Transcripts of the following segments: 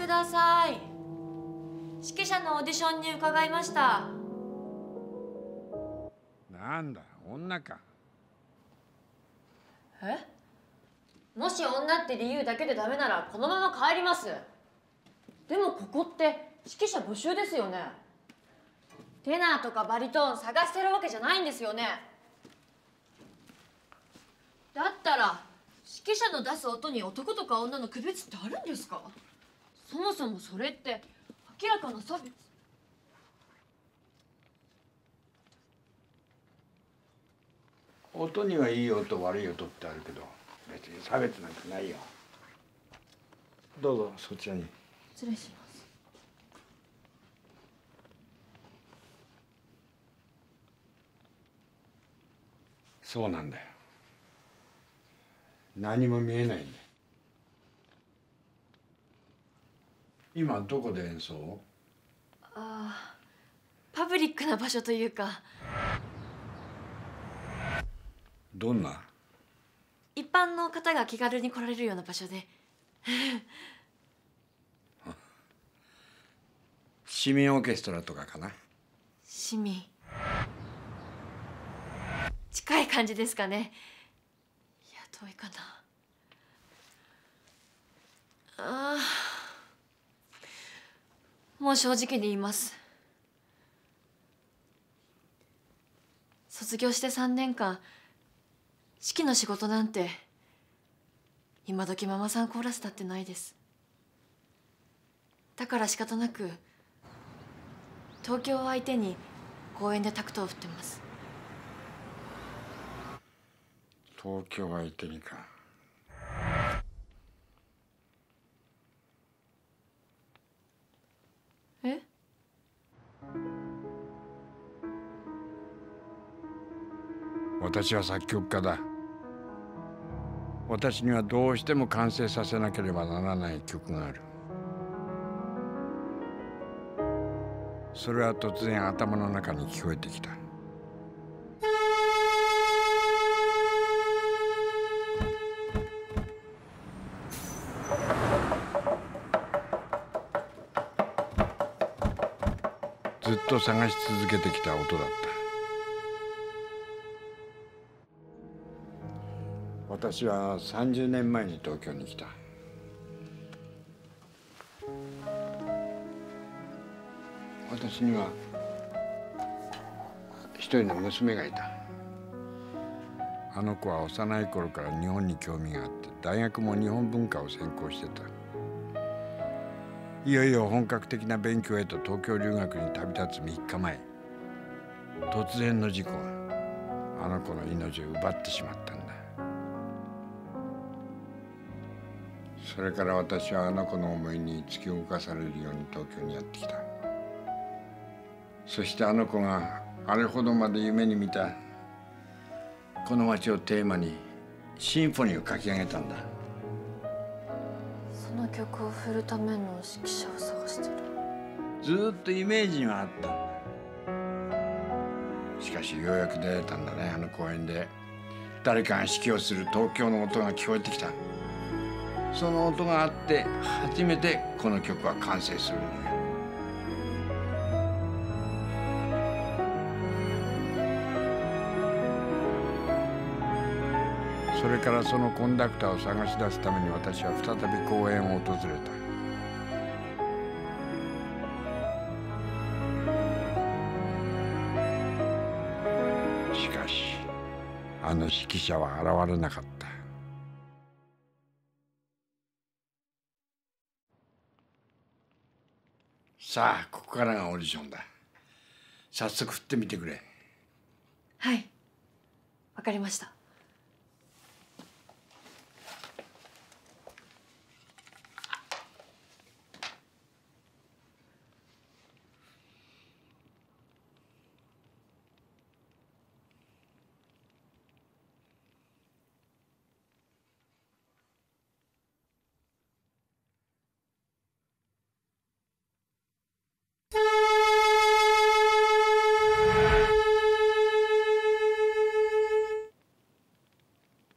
ださい。指揮者のオーディションに伺いました。 なんだ、女か。 え？もし女って理由だけでダメならこのまま帰ります。でもここって指揮者募集ですよね。テナーとかバリトン探してるわけじゃないんですよね。だったら指揮者の出す音に男とか女の区別ってあるんですか？そもそもそれって明らかな差別。 音にはいい音悪い音ってあるけど別に差別なんてないよ。どうぞそちらに。 失礼します。 そうなんだよ。何も見えないんだよ。今どこで演奏を？ ああ、パブリックな場所というか。 どんな？ 一般の方が気軽に来られるような場所で。 市民オーケストラとかかな？ 市民。近い感じですかね。いや、遠いかな。ああ、もう正直に言います。卒業して3年間指揮の仕事なんて今時ママさんコーラスだってないです。だから仕方なく東京を相手に公園でタクトを振ってます。 東京相手にか。 え？ 私は作曲家だ。私にはどうしても完成させなければならない曲がある。それは突然頭の中に聞こえてきた。ずっと探し続けてきた音だった。私は30年前に東京に来た。私には一人の娘がいた。あの子は幼い頃から日本に興味があって大学も日本文化を専攻してた。いよいよ本格的な勉強へと東京留学に旅立つ3日前、突然の事故があの子の命を奪ってしまったんだ。それから私はあの子の思いに突き動かされるように東京にやってきた。そしてあの子があれほどまで夢に見たこの街をテーマにシンフォニーを書き上げたんだ。 その曲を振るための指揮者を探してる。 ずっとイメージにはあったんだ。しかしようやく出会えたんだね。あの公園で誰かが指揮をする東京の音が聞こえてきた。その音があって初めてこの曲は完成するんだよ。それからそのコンダクターを探し出すために私は再び公園を訪れた。しかしあの指揮者は現れなかった。さあここからがオーディションだ。早速振ってみてくれ。 はい、わかりました。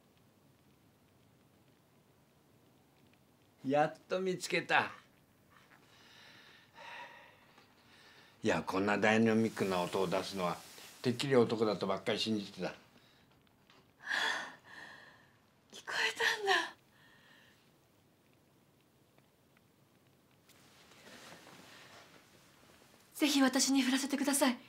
やっと見つけた。 いや、こんなダイナミックな音を出すのはてっきり男だとばっかり信じてた。 聞こえたんだ。ぜひ私に振らせてください。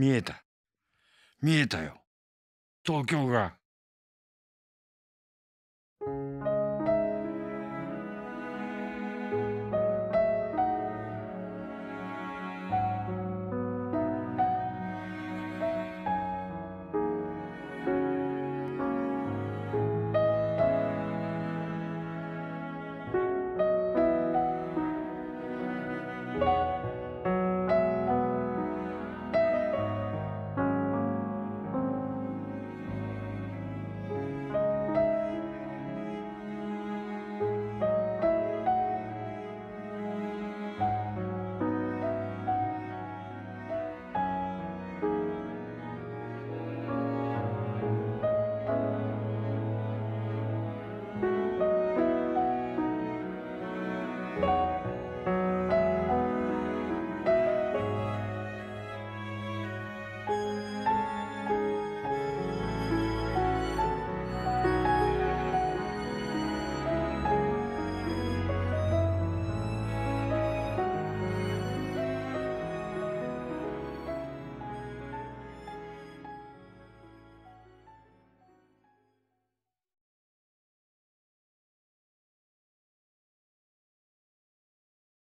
見えたよ。東京が。